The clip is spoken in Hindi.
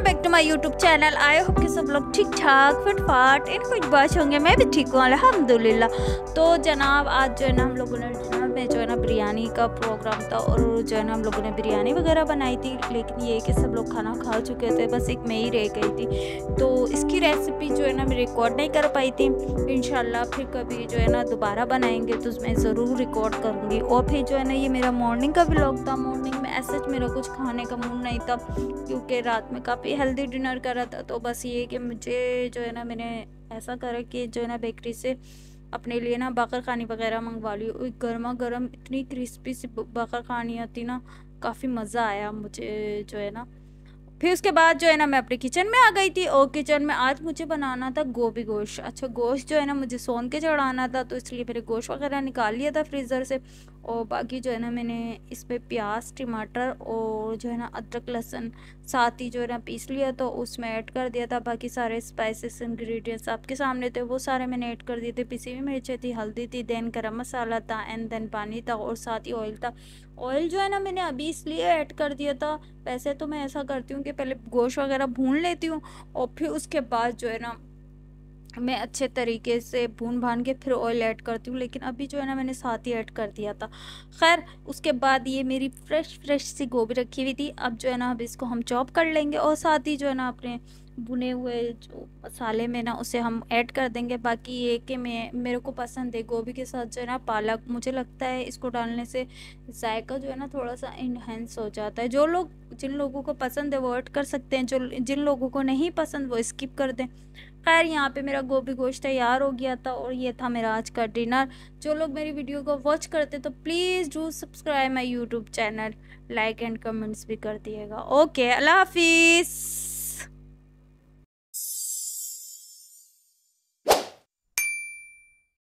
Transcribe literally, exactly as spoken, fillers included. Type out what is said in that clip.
Back to my YouTube channel. I hope कि सब लोग ठीक ठाक फटफाट इन कुछ बात होंगे। मैं भी ठीक हूँ अल्हम्दुलिल्लाह। तो जनाब आज जो है ना हम लोगों ने डिनर में जो है ना बिरयानी का प्रोग्राम था और जो है ना हम लोगों ने बिरयानी वगैरह बनाई थी, लेकिन ये कि सब लोग खाना खा चुके थे, बस एक मैं ही रह गई थी। तो इसकी रेसिपी जो है ना मैं रिकॉर्ड नहीं कर पाई थी। इंशाल्लाह फिर कभी जो है ना दोबारा बनाएंगे तो उसमें ज़रूर रिकॉर्ड करूँगी। और फिर जो है ना ये मेरा मॉर्निंग का व्लॉग था। मॉर्निंग में ऐसा मेरा कुछ खाने का मूड नहीं था क्योंकि रात में काफ़ी हेल्दी डिनर करा था। तो बस ये कि मुझे जो है ना मैंने ऐसा करा कि जो है ना बेकरी से अपने लिए ना बाकर खानी वगैरह मंगवा ली। गर्मा गर्म इतनी क्रिस्पी सी बाकर खानी आती ना, काफ़ी मज़ा आया मुझे जो है ना। फिर उसके बाद जो है ना मैं अपने किचन में आ गई थी और किचन में आज मुझे बनाना था गोभी गोश्त। अच्छा, गोश्त जो है ना मुझे सोन के चढ़ाना था, तो इसलिए मैंने गोश्त वगैरह निकाल लिया था फ्रीज़र से। और बाकी जो है ना मैंने इसमें प्याज टमाटर और जो है ना अदरक लहसुन साथ ही जो है ना पीस लिया, तो उसमें ऐड कर दिया था। बाकी सारे स्पाइसेस इंग्रेडिएंट्स आपके सामने थे, वो सारे मैंने ऐड कर दिए थे। पिसी हुई मिर्चें थी, हल्दी थी, देन गरम मसाला था, एंड देन पानी था और साथ ही ऑयल था। ऑयल जो है ना मैंने अभी इसलिए ऐड कर दिया था। वैसे तो मैं ऐसा करती हूँ कि पहले गोश्त वगैरह भून लेती हूँ और फिर उसके बाद जो है ना मैं अच्छे तरीके से भून भान के फिर ऑयल ऐड करती हूँ, लेकिन अभी जो है ना मैंने साथ ही ऐड कर दिया था। खैर उसके बाद ये मेरी फ्रेश फ्रेश सी गोभी रखी हुई थी। अब जो है ना अब इसको हम चॉप कर लेंगे और साथ ही जो है ना अपने भुने हुए जो मसाले में ना उसे हम ऐड कर देंगे। बाकी ये कि मैं मेरे को पसंद है गोभी के साथ जो है ना पालक, मुझे लगता है इसको डालने से जायका जो है ना थोड़ा सा इन्हेंस हो जाता है। जो लोग जिन लोगों को पसंद है वो ऐड कर सकते हैं, जो जिन लोगों को नहीं पसंद वो स्किप कर दें। खैर यहाँ पे मेरा गोभी गोश्त तैयार हो गया था और ये था मेरा आज का डिनर। जो लोग मेरी वीडियो को वॉच करते तो please do subscribe my YouTube channel, like and comments भी कर दिएगा। ओके, अल्लाह हाफिज़।